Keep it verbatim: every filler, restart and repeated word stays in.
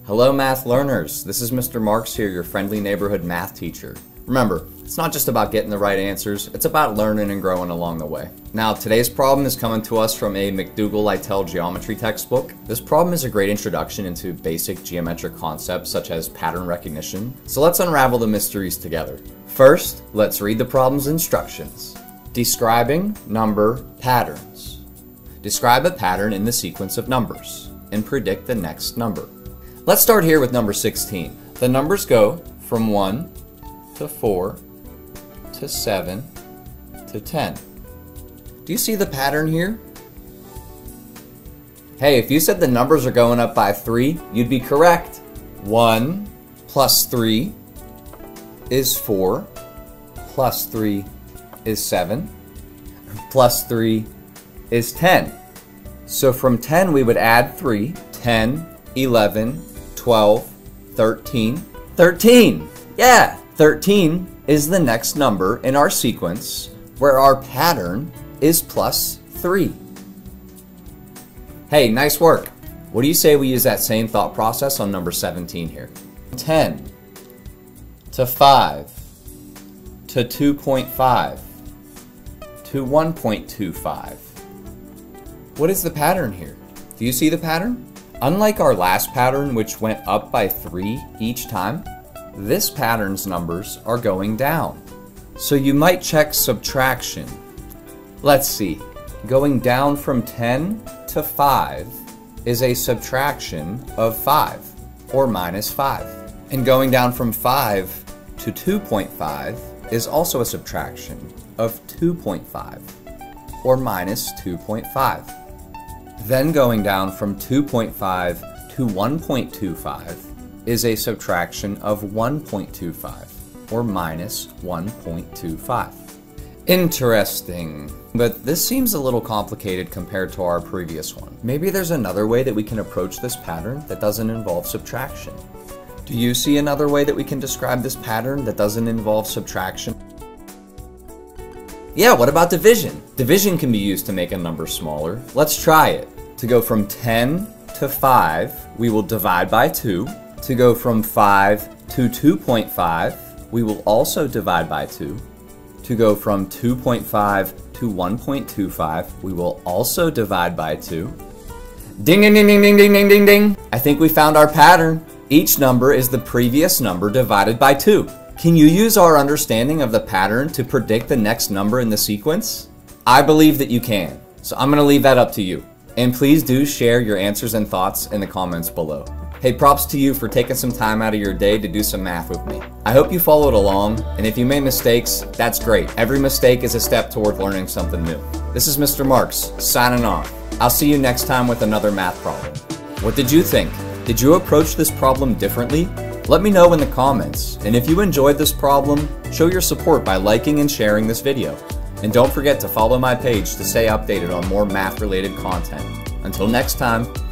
Hello math learners, this is Mister Marx here, your friendly neighborhood math teacher. Remember, it's not just about getting the right answers, it's about learning and growing along the way. Now, today's problem is coming to us from a McDougal Littell Geometry textbook. This problem is a great introduction into basic geometric concepts such as pattern recognition, so let's unravel the mysteries together. First, let's read the problem's instructions. Describing number patterns. Describe a pattern in the sequence of numbers and predict the next number. Let's start here with number sixteen. The numbers go from one to four to seven to ten. Do you see the pattern here? Hey, if you said the numbers are going up by three, you'd be correct. one plus three is four, plus three is seven, plus three is ten. So from ten we would add three, ten, eleven, twelve, thirteen, thirteen. Yeah, thirteen is the next number in our sequence where our pattern is plus three. Hey, nice work. What do you say we use that same thought process on number seventeen here? ten to five to two point five to one point two five. What is the pattern here? Do you see the pattern? Unlike our last pattern, which went up by three each time, this pattern's numbers are going down. So you might check subtraction. Let's see. Going down from ten to five is a subtraction of five, or minus five. And going down from five to two point five is also a subtraction of two point five, or minus two point five. Then going down from two point five to one point two five is a subtraction of one point two five, or minus one point two five. Interesting, but this seems a little complicated compared to our previous one. Maybe there's another way that we can approach this pattern that doesn't involve subtraction. Do you see another way that we can describe this pattern that doesn't involve subtraction? Yeah, what about division? Division can be used to make a number smaller. Let's try it. To go from ten to five, we will divide by two. To go from five to two point five, we will also divide by two. To go from two point five to one point two five, we will also divide by two. Ding ding ding ding ding ding ding ding ding! I think we found our pattern. Each number is the previous number divided by two. Can you use our understanding of the pattern to predict the next number in the sequence? I believe that you can, so I'm going to leave that up to you. And please do share your answers and thoughts in the comments below. Hey, props to you for taking some time out of your day to do some math with me. I hope you followed along, and if you made mistakes, that's great. Every mistake is a step toward learning something new. This is Mister Marx, signing off. I'll see you next time with another math problem. What did you think? Did you approach this problem differently? Let me know in the comments, and if you enjoyed this problem, show your support by liking and sharing this video. And don't forget to follow my page to stay updated on more math-related content. Until next time,